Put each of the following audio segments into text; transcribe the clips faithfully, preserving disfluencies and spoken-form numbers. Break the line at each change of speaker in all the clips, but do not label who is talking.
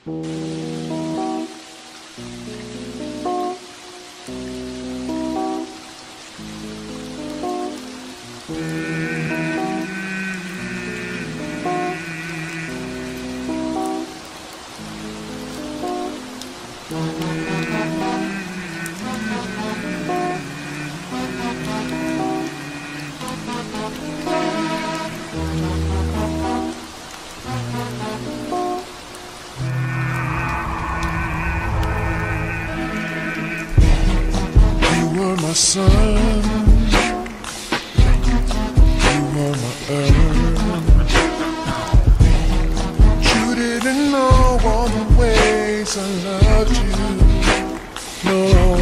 My sun, you were my earth. You didn't know all the ways I loved you, no.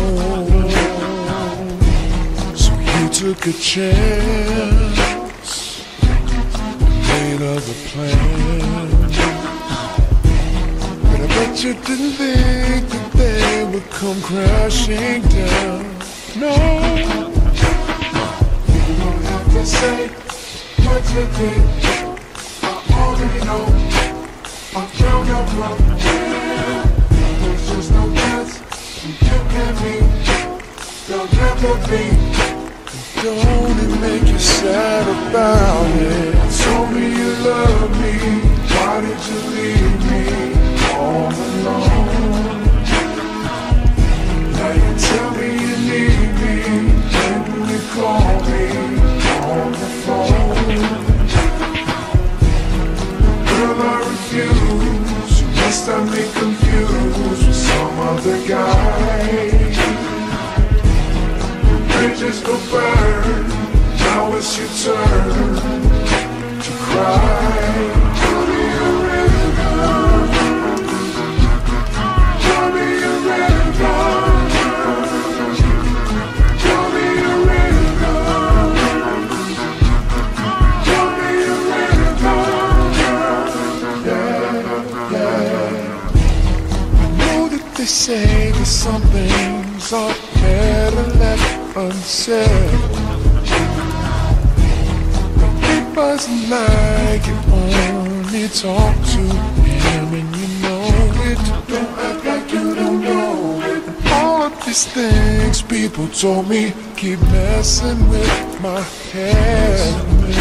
So you took a chance, made other plans, but I bet you didn't think that they would come crashing down. No, you don't have to say what you did. I already know. I found out from him. There's just no chance you and me. There'll never be. Don't it make you sad about it? Told me you love me. Why did you leave me all alone? Now you tell me you need me when you call me on the phone. Girl, I refuse. You must have me confused with some other guy. Bridges go burn. Now it's your turn to cry. Tell me a river. Tell me a river. They say that some things are better left unsaid. But he doesn't like you only talk to him, and you know it. Don't act like you don't know it. And all of these things people told me keep messing with my head.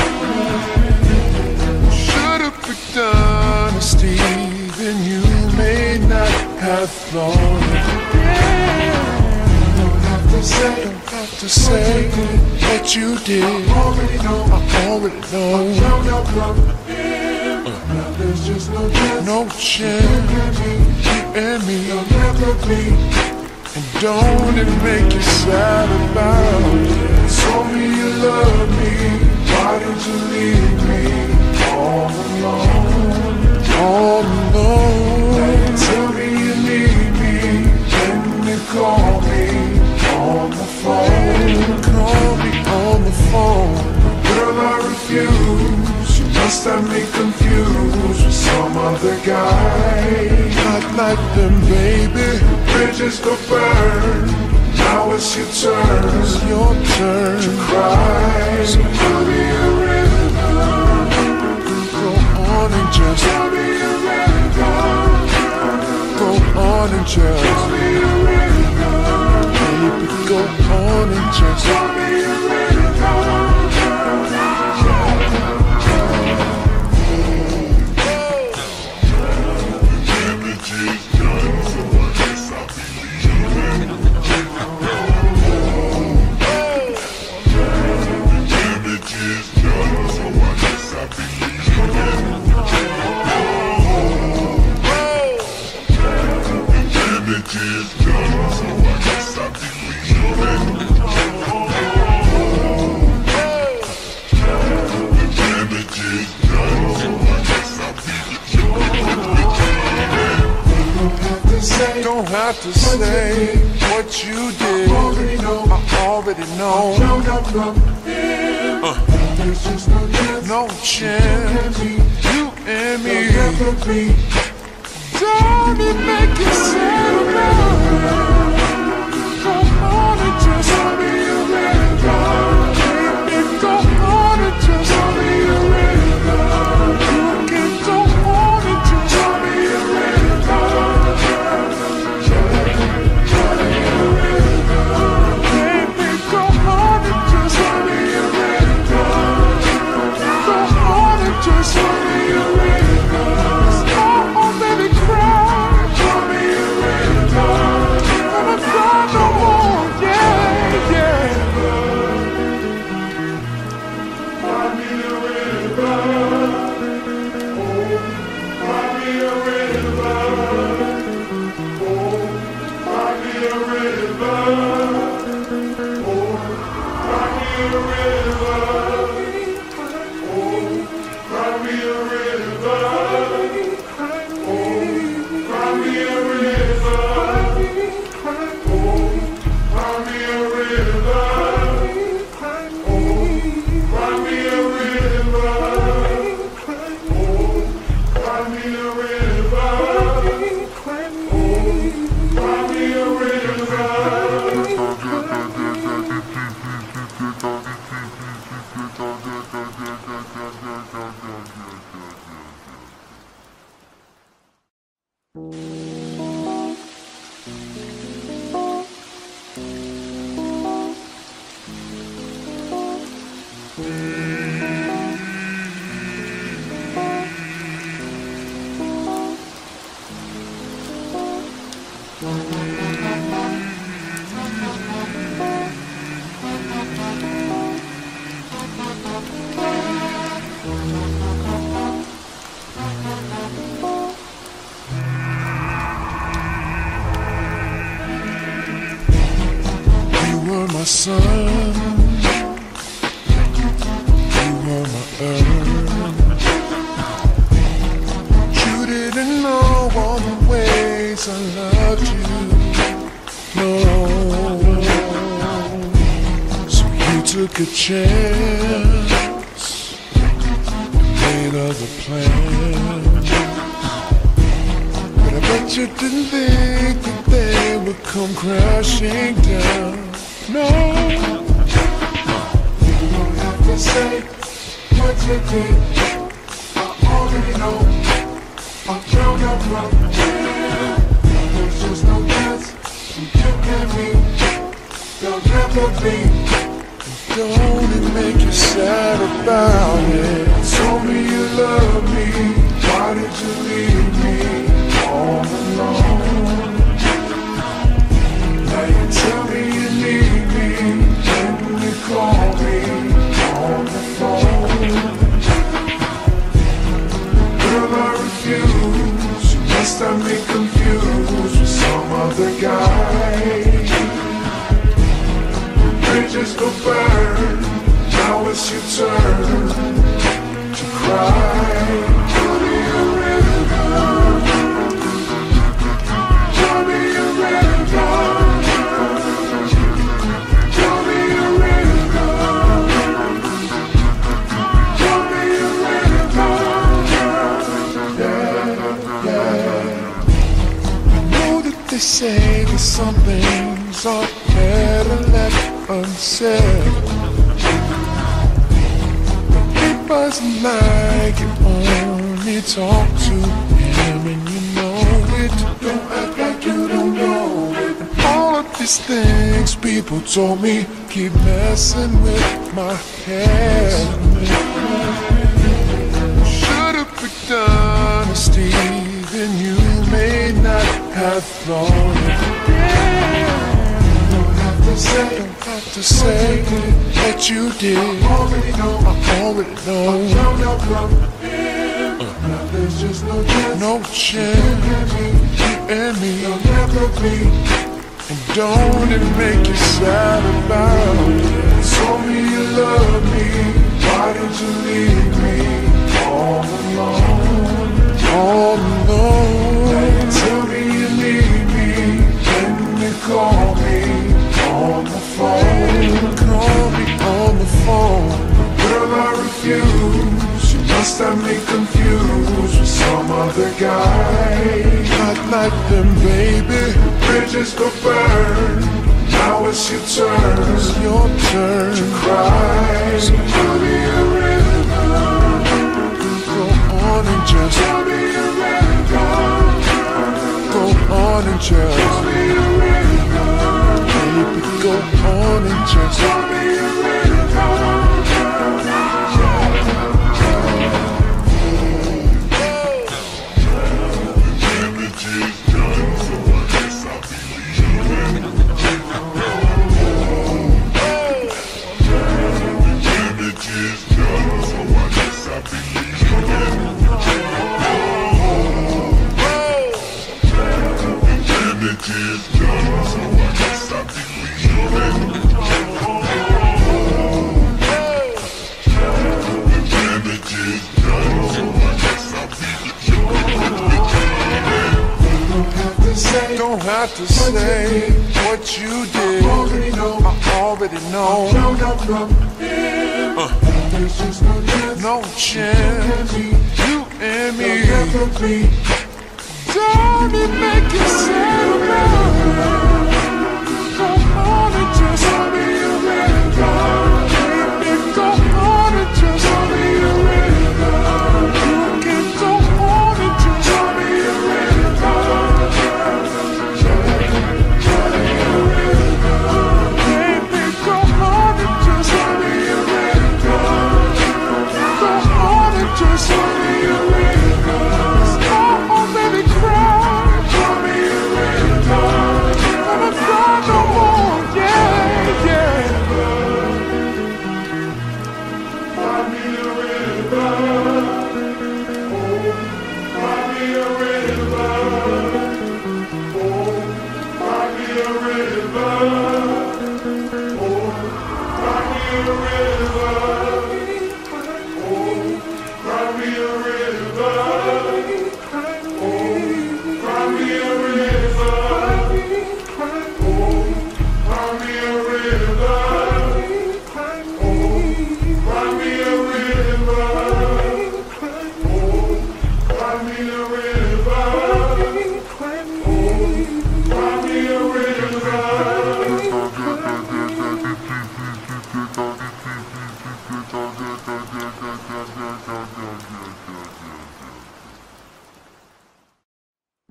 Should've picked honesty, then you may not have thought it. You don't have to say, don't have to say that you did. I already know, I already know. I found out from him. Uh, now there's just no chance, no chance. You and me, you'll never be. And don't it make you sad about it? Told me you love me. Why did you leave me all alone? All alone. Now you tell me you need me, then you call me on the phone. Call me on the phone. Girl, I refuse. You must have me confused with some other guy. Not like them, baby. Bridges go burn. Now it's your turn. It's your turn to cry. So tell me a river. Go on and just tell me a river. Go on and just tell me a river. Baby, go on and just tell me a river. Don't have to say what you did. I already know. I already know. Uh. There's just no chance. No chance. You and me. Don't it make you sad about? Go on and just tell me you're ready. Baby, go on and just tell me you're ready. You can go on and just tell me you're ready. My sun, you were my earth. You didn't know all the ways I loved you, no. So you took a chance, made other plans, but I bet you didn't think that they would come crashing down. No, you don't have to say what you did. I already know. I'm drowned out from here. There's just no chance you and me. There'll never be. Don't it make you sad about it? Told me you love me. Why did you leave me all alone? Now you tell me you need me when you call me on the phone. Girl, I refuse. You must have me confused with some other guy. Bridges go burn. Now it's your turn to cry. Tell me a river. Tell me a river. They say that some things are better left unsaid. It wasn't like you only talk to him and you know it. Don't act like you don't know it. All of these things people told me keep messing with my head. Should've picked honesty, then you may not have thought it. Don't have to say, don't have to say that you did. I already know, I already know. I'm drowned out from him. Now there's just no chance, no chance. You and me, you'll never be. And don't it make you sad about it? Told me you love me. Why did you leave me all alone? All alone. Now you tell me you need me when you call me on the phone. Call me on the phone. Girl, I refuse. You must have me confused with some other guy. Not like them, baby. Bridges go burn. Now it's your turn. It's your turn to cry. So tell me a river. Go on and just tell me a river. Go on and just tell me a river. Baby, go on and just tell me a river. Damage is done, so I guess I'll be leaving. Damage is done, so I guess I'll be leaving. Damage is done, so I guess I'll be leaving. Damage is done, so I guess I'll be leaving. Don't have to say what you did. I already know. I already know. Uh. There's just no chance. No chance. You and me. Don't it make you sad about it? Go on and just tell me a river. Baby, go on and just tell me a river. You can go on and just tell me a river.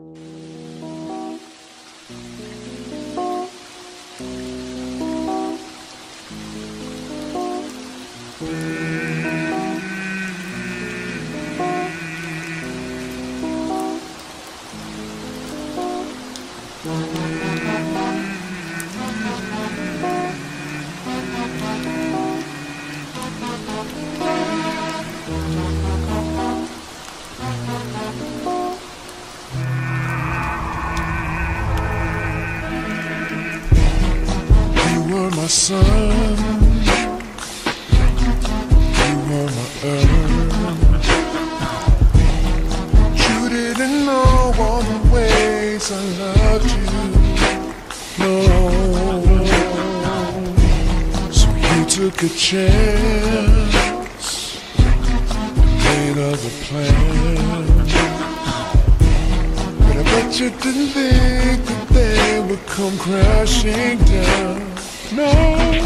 My sun, you were my earth. You didn't know all the ways I loved you, no. So you took a chance, made other plans, but I bet you didn't think that they would come crashing down. No, you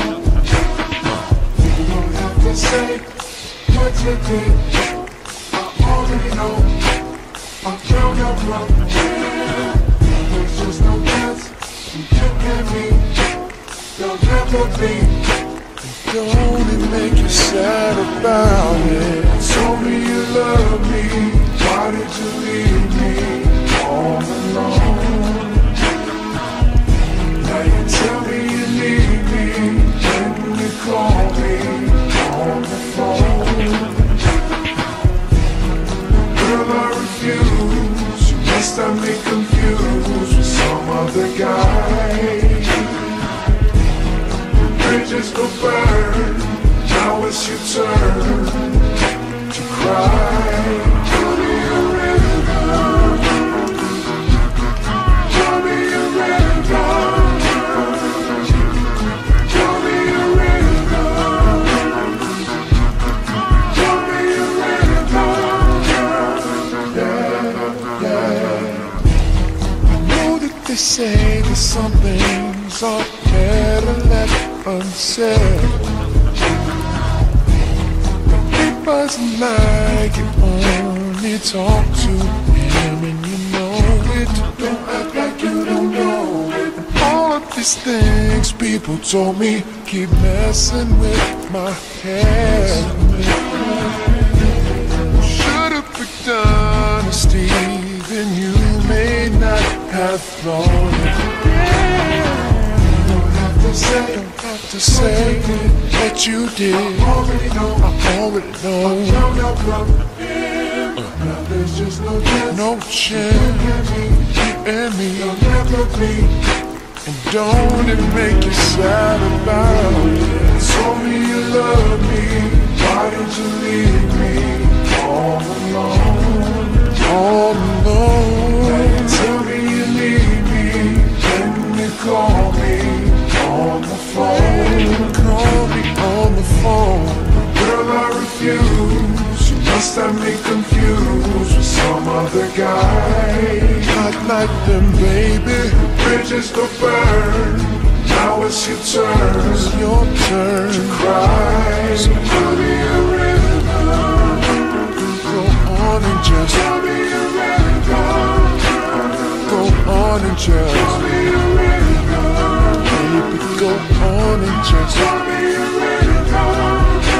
don't have to say what you did. I already know. I'm found out from here. There's just no chance you and me. There'll never be. Don't it make you sad about it? Told me you love me. Why did you leave me all alone? Now you tell me you need me when you call me on the phone. Girl, I refuse. You must have me confused with some other guy. Bridges go burn. Now it's your turn to cry. Tell me you're ready, girl. Tell me you're ready, girl. They say that some things are better left unsaid. But it wasn't like you only talk to him and you know it. Don't act like you don't know it. All of these things people told me keep messing with my head. Should've picked honesty, then you may not have thought it. Don't have to say, don't have to say that you did. I already know, I already know. I found out from him. Now there's just no chance, no chance. You and me, you'll never be. And don't it make you sad about it? Told me you love me. Why did you leave me all alone? All alone. Tell me you need me when you call me on the phone. Call me on the phone. Girl, I refuse. You must have me confused with some other guy. Not like them, baby. Bridges go burn. Now it's your turn. It's your turn to cry. So tell me you're ready, girl. Go on and just tell me you're ready, girl. Go on and just tell me you're ready, girl. Baby, go on and just tell me you're ready, girl.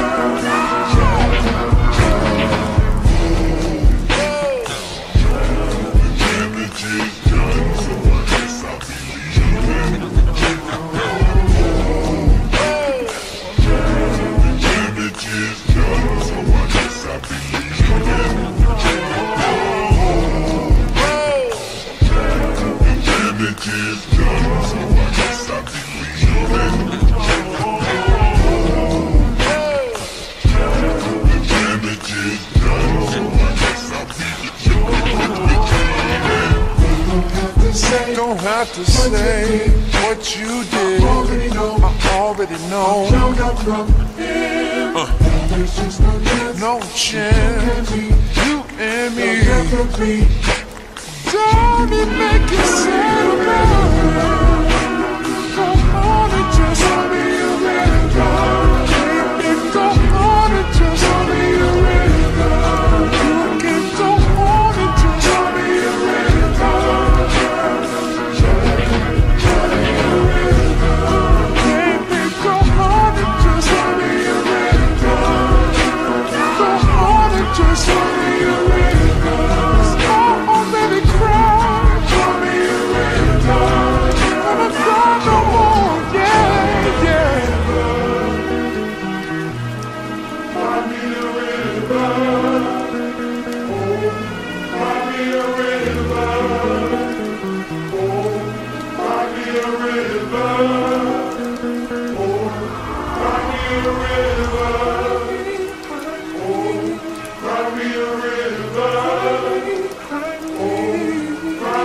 Don't have to say what you did. I already know. I already know. Uh. No chance. You and me. Don't it make you sad about it? Go on and just tell me you're ready, girl. Baby, go on and just tell me you're ready, girl. You can go on and just tell me you're ready, girl.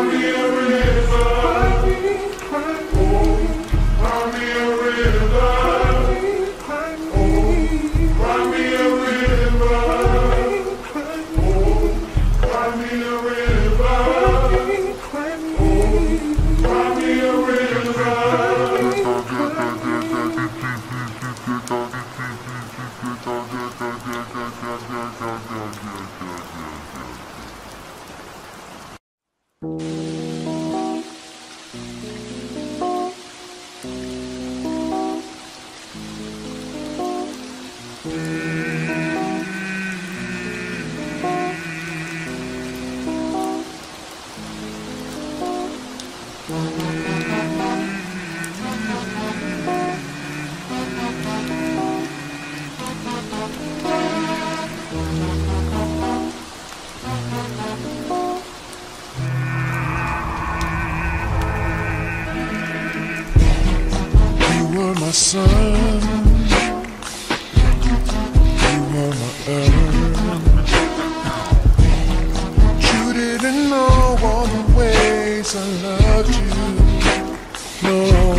My sun, you were my earth. You didn't know all the ways I loved you, no.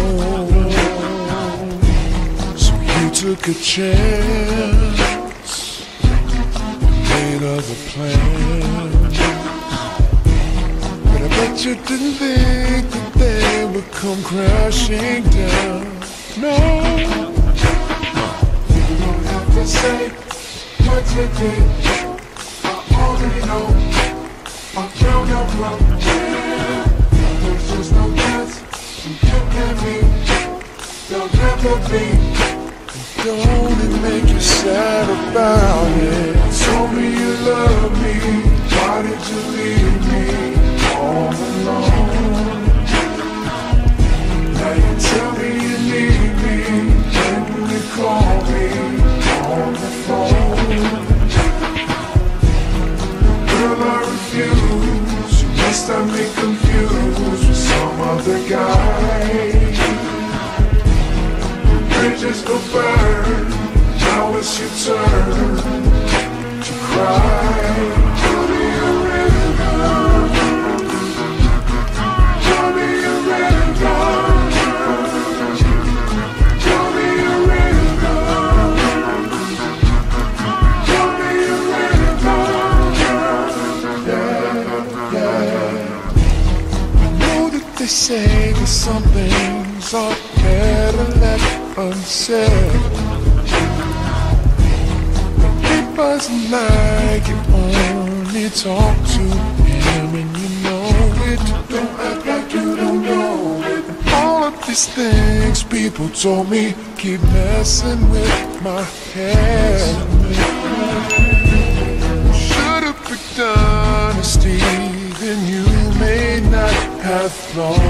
So you took a chance, made other plans, but I bet you didn't think that they would come crashing down. No, you don't have to say what you did. I already know. I'm found out from here. There's just no chance you and me. There'll never be. Don't it make you sad about it? Told me you love me. Why did you leave me all alone? Now you tell me you need me when you call me on the phone. Girl, I refuse. You must have me confused with some other guy. Bridges go burn. Now it's your turn to cry. Tell me a river. Tell me a river. They say that some things are better left unsaid. It wasn't like you only talk to him and you know it. Don't act like you don't know it. All of these things people told me keep messing with my head. Should've picked honesty, then you may not have thought.